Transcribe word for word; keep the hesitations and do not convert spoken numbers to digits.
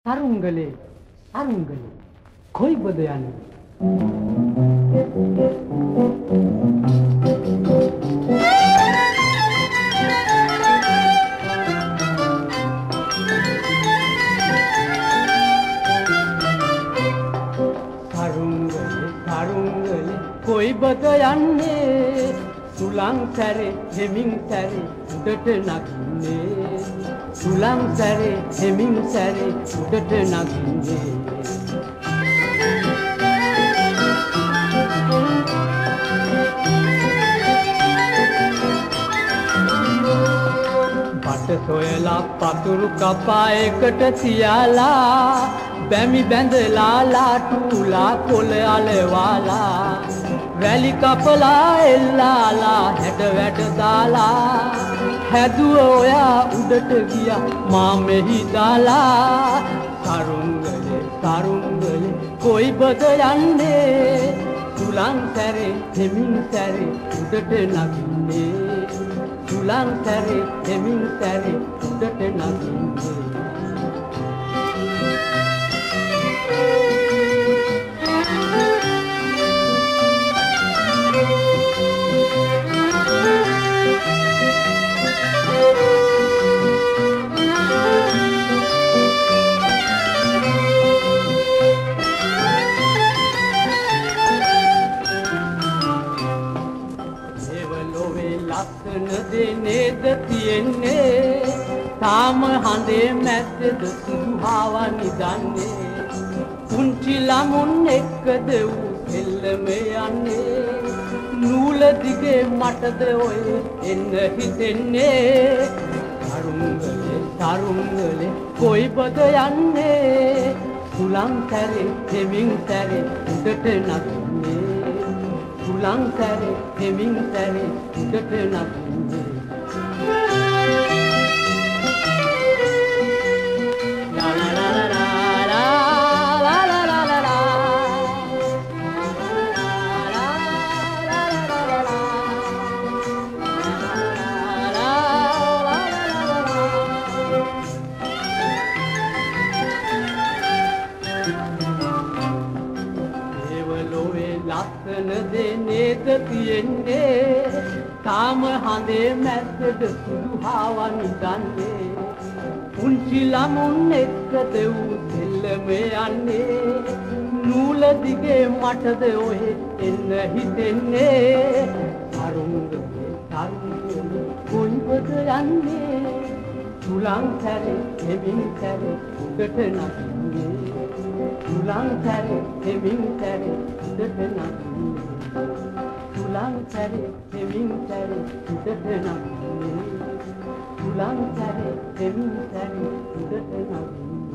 සරුංගලේ සරුංගලේ කොයිබද යන්නේ සරුංගලේ සරුංගලේ කොයිබද යන්නේ සුලං සැරේ හෙමින් සැරේ උඩට නගින්නේ සුලං සැරේ හෙමින් සැරේ උඩට නගින්නේ බට සොයලා පතුරු කපා එකට තියාලා බැමි බැඳලා ලාටුලා කොළ අලවාලා වැලි කපලා එල්ලාලා හැඩ වැඩ දාලා හැදුව ඔයා උඩට ගියා මා මෙහි දාලා සරුංගලේ සරුංගලේ කොයිබද යන්නේ සුලං සැරේ හෙමින් සැරේ උඩට නගින්නේ සුලං සැරේ හෙමින් සැරේ උඩට නගින්නේ ලස්සන දෙනේද තියෙන්නේ තාම හඳේ මැද්දද සුහාව නිදන්නේ පුංචි ළමුන් එක්කද ඌ සෙල්ලම යන්නේ නූල දිගේ මටද ඔය එන්න හිතෙන්නේ සරුංගලේ සරුංගලේ කොයිබද යන්නේ සුලං සැරේ හෙමින් සැරේ උඩට නගින්නේ සුලං සැරේ හෙමින් සැරේ උඩට නගින්නේ ලස්සන දෙනේද තියෙන්නේ තාම හඳේ මැද්දද සුහාව නිදන්නේ පුංචි ළමුන් එක්කද ඌ සෙල්ලම යන්නේ නූල දිගේ මටද ඔහෙ එන්න හිතෙන්නේ සරුංගලේ සරුංගලේ කොයිබද යන්නේ සුලං සැරේ හෙමින් සැරේ උඩට නගින්නේ සුලං සැරේ හෙමින් සැරේ උඩට නගින්නේ සුලං සැරේ හෙමින් සැරේ උඩට නගින්නේ සුලං සැරේ හෙමින් සැරේ උඩට නගින්නේ